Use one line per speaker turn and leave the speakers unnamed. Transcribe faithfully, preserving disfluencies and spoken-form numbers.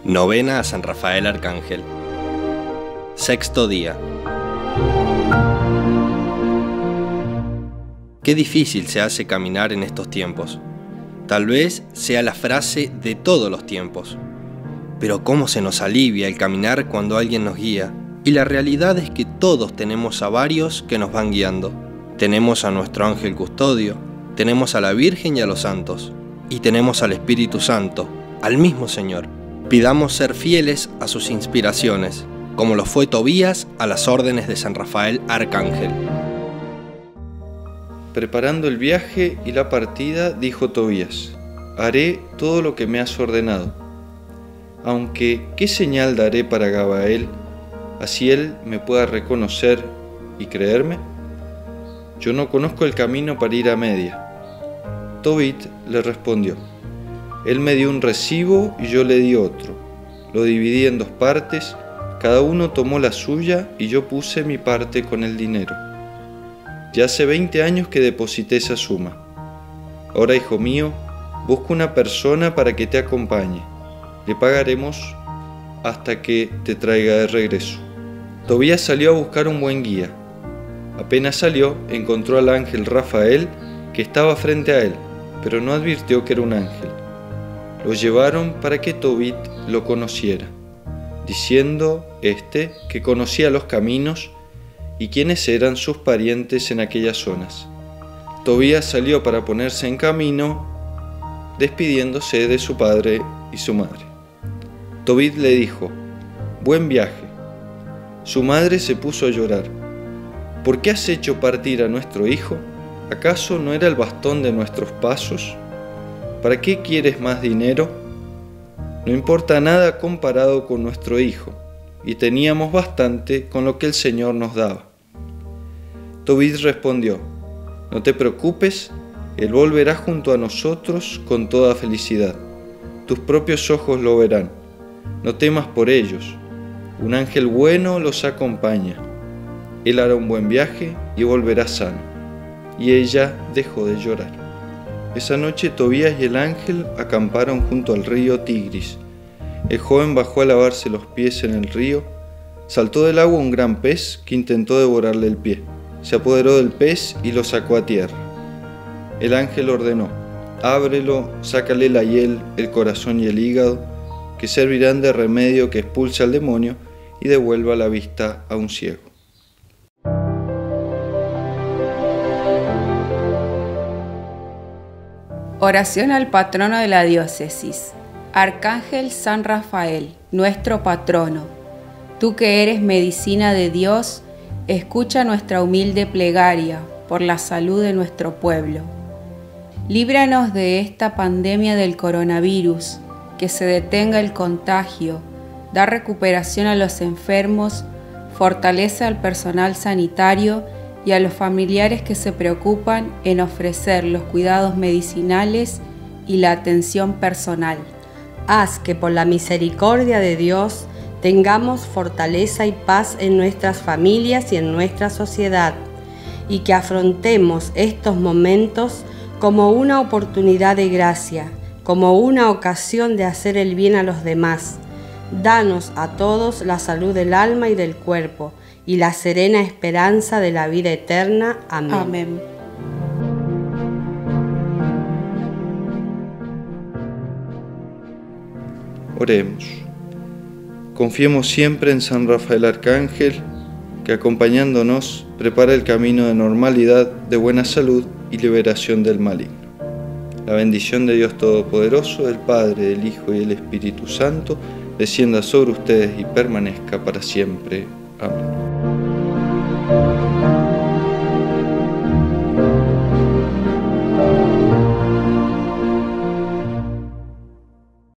Novena a San Rafael Arcángel. Sexto día. Qué difícil se hace caminar en estos tiempos. Tal vez sea la frase de todos los tiempos. Pero cómo se nos alivia el caminar cuando alguien nos guía. Y la realidad es que todos tenemos a varios que nos van guiando. Tenemos a nuestro ángel custodio, tenemos a la Virgen y a los santos. Y tenemos al Espíritu Santo, al mismo Señor. Pidamos ser fieles a sus inspiraciones, como lo fue Tobías a las órdenes de San Rafael Arcángel.
Preparando el viaje y la partida, dijo Tobías: haré todo lo que me has ordenado. Aunque, ¿qué señal daré para Gabael, así él me pueda reconocer y creerme? Yo no conozco el camino para ir a Media. Tobit le respondió: él me dio un recibo y yo le di otro. Lo dividí en dos partes, cada uno tomó la suya y yo puse mi parte con el dinero. Ya hace veinte años que deposité esa suma. Ahora, hijo mío, busca una persona para que te acompañe. Le pagaremos hasta que te traiga de regreso. Tobías salió a buscar un buen guía. Apenas salió, encontró al ángel Rafael, que estaba frente a él, pero no advirtió que era un ángel. Lo llevaron para que Tobit lo conociera, diciendo éste que conocía los caminos y quiénes eran sus parientes en aquellas zonas. Tobías salió para ponerse en camino, despidiéndose de su padre y su madre. Tobit le dijo: buen viaje. Su madre se puso a llorar. ¿Por qué has hecho partir a nuestro hijo? ¿Acaso no era el bastón de nuestros pasos? ¿Para qué quieres más dinero? No importa nada comparado con nuestro hijo, y teníamos bastante con lo que el Señor nos daba. Tobit respondió: no te preocupes, él volverá junto a nosotros con toda felicidad. Tus propios ojos lo verán. No temas por ellos. Un ángel bueno los acompaña. Él hará un buen viaje y volverá sano. Y ella dejó de llorar. Esa noche Tobías y el ángel acamparon junto al río Tigris. El joven bajó a lavarse los pies en el río. Saltó del agua un gran pez que intentó devorarle el pie. Se apoderó del pez y lo sacó a tierra. El ángel ordenó: ábrelo, sácale la hiel, el corazón y el hígado, que servirán de remedio que expulse al demonio y devuelva la vista a un ciego.
Oración al patrono de la diócesis. Arcángel San Rafael, nuestro patrono, tú que eres medicina de Dios, escucha nuestra humilde plegaria por la salud de nuestro pueblo. Líbranos de esta pandemia del coronavirus, que se detenga el contagio, da recuperación a los enfermos, fortalece al personal sanitario y a los familiares que se preocupan en ofrecer los cuidados medicinales y la atención personal.
Haz que por la misericordia de Dios tengamos fortaleza y paz en nuestras familias y en nuestra sociedad, y que afrontemos estos momentos como una oportunidad de gracia, como una ocasión de hacer el bien a los demás. Danos a todos la salud del alma y del cuerpo, y la serena esperanza de la vida eterna. Amén.
Amén.
Oremos. Confiemos siempre en San Rafael Arcángel, que acompañándonos prepara el camino de normalidad, de buena salud y liberación del maligno. La bendición de Dios Todopoderoso, del Padre, del Hijo y del Espíritu Santo, descienda sobre ustedes y permanezca para siempre. Amén.